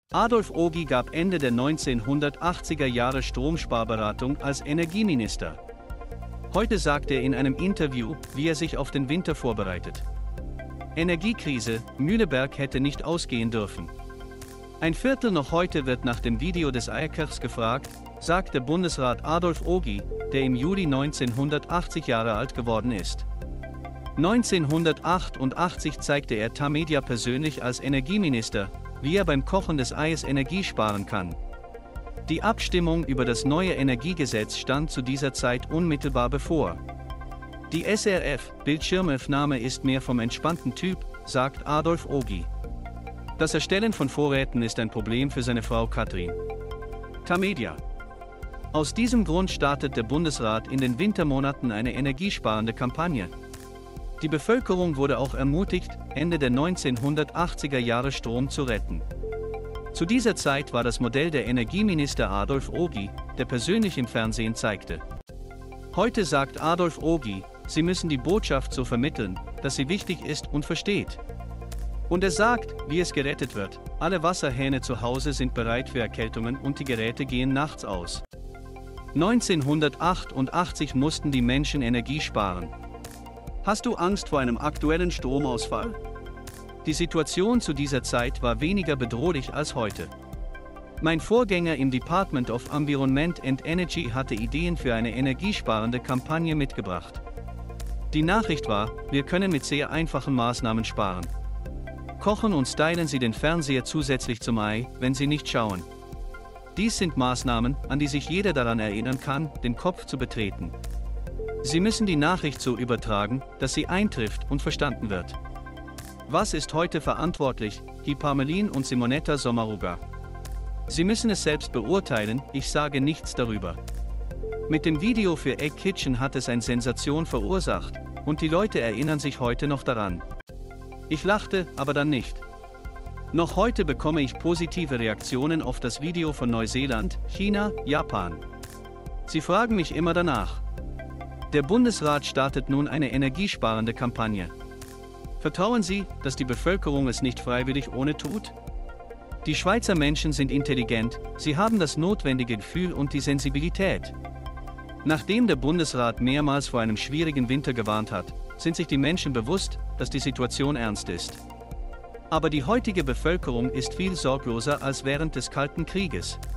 Adolf Ogi gab Ende der 1980er Jahre Stromsparberatung als Energieminister. Heute sagt er in einem Interview, wie er sich auf den Winter vorbereitet. Energiekrise, Mühleberg hätte nicht ausgehen dürfen. Ein Viertel noch heute wird nach dem Video des Eierkers gefragt, sagte Bundesrat Adolf Ogi, der im Juli 1980 Jahre alt geworden ist. 1988 zeigte er Tamedia persönlich als Energieminister, wie er beim Kochen des Eies Energie sparen kann. Die Abstimmung über das neue Energiegesetz stand zu dieser Zeit unmittelbar bevor. Die SRF-Bildschirmaufnahme ist mehr vom entspannten Typ, sagt Adolf Ogi. Das Erstellen von Vorräten ist ein Problem für seine Frau Katrin. Tamedia. Aus diesem Grund startet der Bundesrat in den Wintermonaten eine energiesparende Kampagne. Die Bevölkerung wurde auch ermutigt, Ende der 1980er Jahre Strom zu retten. Zu dieser Zeit war das Modell der Energieminister Adolf Ogi, der persönlich im Fernsehen zeigte. Heute sagt Adolf Ogi, sie müssen die Botschaft so vermitteln, dass sie wichtig ist und versteht. Und er sagt, wie es gerettet wird, alle Wasserhähne zu Hause sind bereit für Erkältungen und die Geräte gehen nachts aus. 1988 mussten die Menschen Energie sparen. Hast du Angst vor einem aktuellen Stromausfall? Die Situation zu dieser Zeit war weniger bedrohlich als heute. Mein Vorgänger im Department of Environment and Energy hatte Ideen für eine energiesparende Kampagne mitgebracht. Die Nachricht war, wir können mit sehr einfachen Maßnahmen sparen. Kochen und stylen Sie den Fernseher zusätzlich zum Ei, wenn Sie nicht schauen. Dies sind Maßnahmen, an die sich jeder daran erinnern kann, den Kopf zu betreten. Sie müssen die Nachricht so übertragen, dass sie eintrifft und verstanden wird. Was ist heute verantwortlich? Die Parmelin und Simonetta Sommaruga. Sie müssen es selbst beurteilen, ich sage nichts darüber. Mit dem Video für Egg Kitchen hat es eine Sensation verursacht, und die Leute erinnern sich heute noch daran. Ich lachte, aber dann nicht. Noch heute bekomme ich positive Reaktionen auf das Video von Neuseeland, China, Japan. Sie fragen mich immer danach. Der Bundesrat startet nun eine energiesparende Kampagne. Vertrauen Sie, dass die Bevölkerung es nicht freiwillig ohne tut? Die Schweizer Menschen sind intelligent, sie haben das notwendige Gefühl und die Sensibilität. Nachdem der Bundesrat mehrmals vor einem schwierigen Winter gewarnt hat, sind sich die Menschen bewusst, dass die Situation ernst ist. Aber die heutige Bevölkerung ist viel sorgloser als während des Kalten Krieges.